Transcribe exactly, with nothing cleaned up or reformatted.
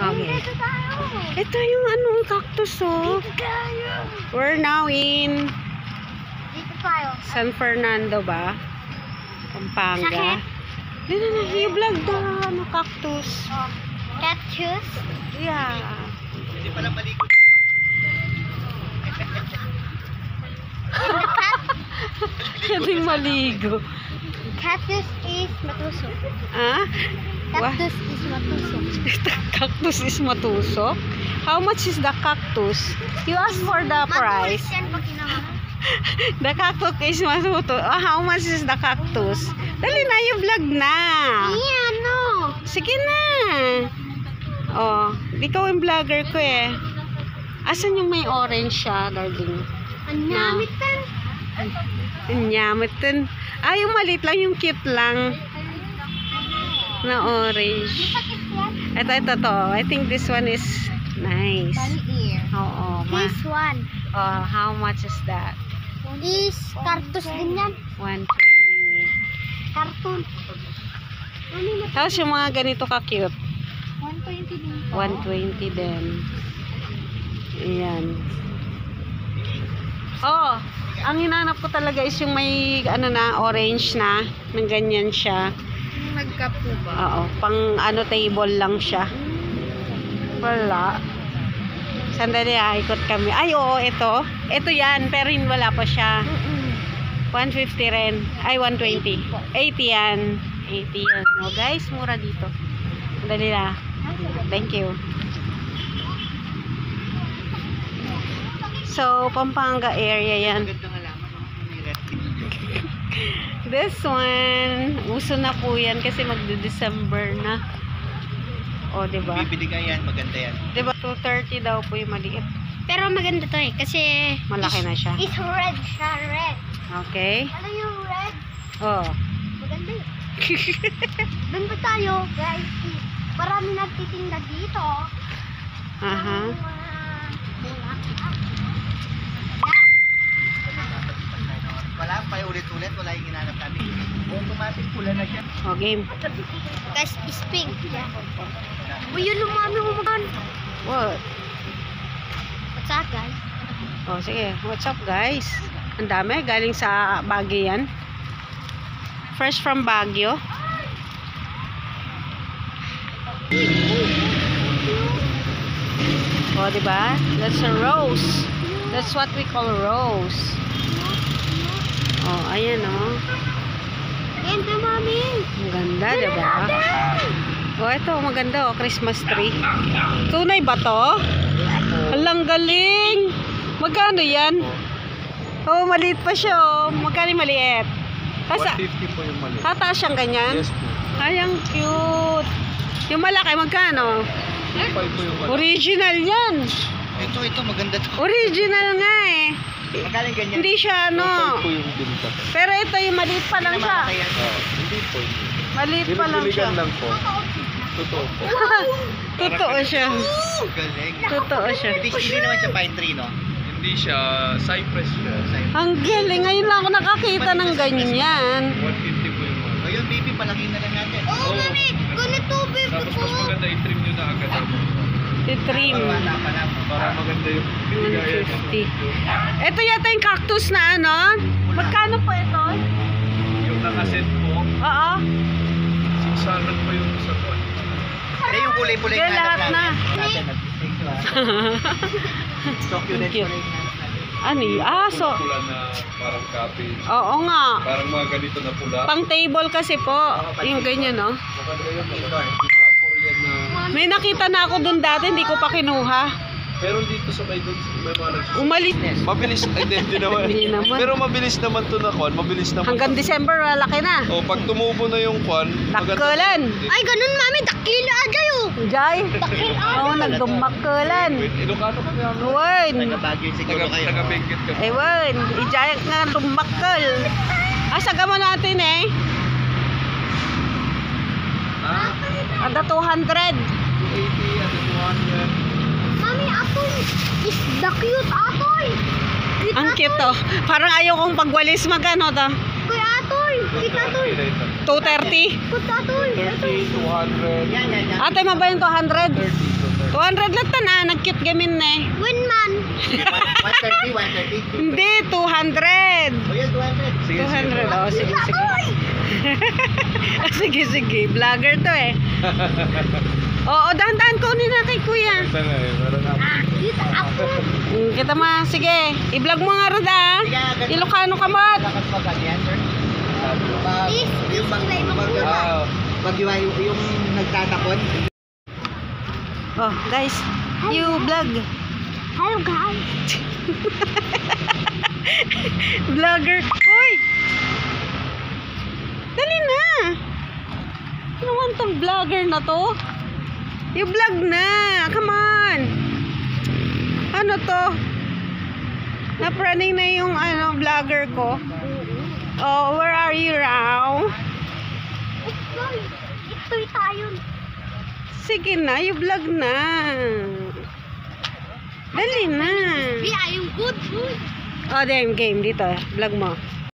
Okay. Ito yung anong cactus, oh. We're now in San Fernando ba? Pampanga. Dito na, i-vlog na ano, cactus. Cactus? Yeah. Hindi pala maligo. Ito yung maligo. Cactus is matusok. Ah? Cactus is matusok. Cactus is matusok? How much is the cactus? You ask for the price. The cactus is matusok. Oh, how much is the cactus? Dali na, yung vlog na. Yeah, no. Sige na. Oh, ikaw yung vlogger ko eh. Asan yung may orange siya, darling? Anyamitan. Anyamitan. Ah, yung maliit lang, yung cute lang. Na orange. Ito, ito, to. I think this one is nice. Bunny ear. Oo. Ma This one oh, how much is that? is cactus din yan. one twenty. Cartoon. Tapos yung mga ganito ka-cute. one twenty din. one twenty din. Ayan. Oh, ang hinanap ko talaga is yung may ano na, orange na. Nang ganyan siya. Nagkapo ba? Oo, pang ano table lang siya. Wala. Sandali ha, ikot kami. Ay, oo, ito. Ito yan, pero yun wala pa siya. one fifty rin. Ay, one twenty. eighty yan. eighty yan. No, guys, mura dito. Sandali na. Thank you. So, Pampanga area yan. This one, uso na po yan kasi magde-December na. O, diba? Bibili ka yan, maganda yan. Diba, two thirty daw po yung maliit. Pero maganda to eh, kasi Malaki na siya. it's red siya, red. Okay. Ano yung red? Oh. Maganda yun. Doon pa tayo, guys. Marami nagtitinda dito. Aha. Ng mga bulaklak. Wala pa ulit-ulit, wala yung ginanap natin. Automatic pula na siya. O, game. Guys, is pink. Uy, yun lumami umagan. What? What's up, guys? O, sige. What's up, guys? Ang dami. Galing sa Baguio yan. Fresh from Baguio. O, diba? That's a rose. That's what we call rose. Oh, ayan oh. Ganda, mami. Ang ganda, diba? Oh, ito, maganda oh, Christmas tree. Tunay ba to? Alang galing. Magkano yan? Oh, maliit pa siya oh. Magkano yung maliit? one fifty po yung maliit. Tataas siyang ganyan? Yes po. Ay, ang cute. Yung malaki, magkano? five po yung maliit. Original yan. Ito, ito, maganda to. Original nga eh. Magaling ganyan. Hindi siya ano. po yung binta. Pero ito yung maliit pa lang siya. Oh, hindi po. Maliit pa lang siya. lang po. Totoo po. Totoo siya. Galing. Totoo siya. Hindi, hindi naman siya pine tree, no? Hindi siya, cypress siya. Ang galing. Ngayon lang ako nakakita ng ganyan. one fifty po yung mga. Ayun, baby, palaki na lang natin. Oo, mami. Ganito, baby Tapos ko. mas maganda i-trim nyo na agad. I-trim. Wala pa lang. Para maganda yung one fifty. Ito yata yung cactus na ano? Magkano po ito? Yung nakaset po, Oo. six hundred po yung sa buwan. Eh, yung kulay-kulay Sige, lahat na. Natin. Thank you, ah. Succulent Cute. kulay na natin. Ano yun? Ah, so. Pula na parang cabbage. Oo nga. Parang mga ganito na pula. Pang table kasi po. Yung ganyan, no? Maganda yun. Mga Korean na. May nakita na ako dun dati, hindi ko pa kinuha. Pero dito sa may doon, may mga nagsusunod. Umalis. Mabilis, ay hindi naman. Hindi naman. Pero mabilis naman to na kwan, mabilis naman. Hanggang December, malaki na. O, pag tumubo na yung kwan, Dakkulan. Ay, ganun, mami. Dakila ajayo. Jai. Oo, nagdumakkulan. wait, Ilocano kami ang Wen. Taga-Baguio siguro taga, kayo. taga-Benguet kami. Ewan. Ijay nga dumakkul. Asaga mo natin eh. Ah, Ada two hundred. two eighty, ano, two hundred. Mami, atoy. Is the cute atoy. Cute Ang cute to. Parang ayaw kong pagwalis magano to. Kuya atoy. Cute atoy. two thirty. Cute atoy. thirty, two hundred. Yan, yan, yan. Ate, mabayan two hundred. thirty. two hundred lang tanan, nag-cute gamin na eh. Win man. one thirty, one thirty. Hindi, two hundred. O yan, two hundred. Sige, two hundred, sige. oh, sige, sige. sige, sige, vlogger to eh. Oo, dahan-dahan kunin na kay kuya. Saan na eh? Meron ako. Ah, kita ako. Mm, kita ma, sige, i-vlog mo nga rin ah. Ilocano ka mo. Lakas mo ganyan, sir. Pag, Please, yung pag, please, pag, please, Ah, pag yung, yung nagtatakon, Oh, guys, you vlog. Hello guys. Vlogger. Uy! Dali na! Ano naman tong vlogger na to? You vlog na! Come on! Ano to? Napraning na yung ano, vlogger ko. Oh, where are you now? Ito'y, ito'y tayo. Sige na, you vlog na. Dali na. Be, I'm good, good. Oh, damn game dito. Vlog mo.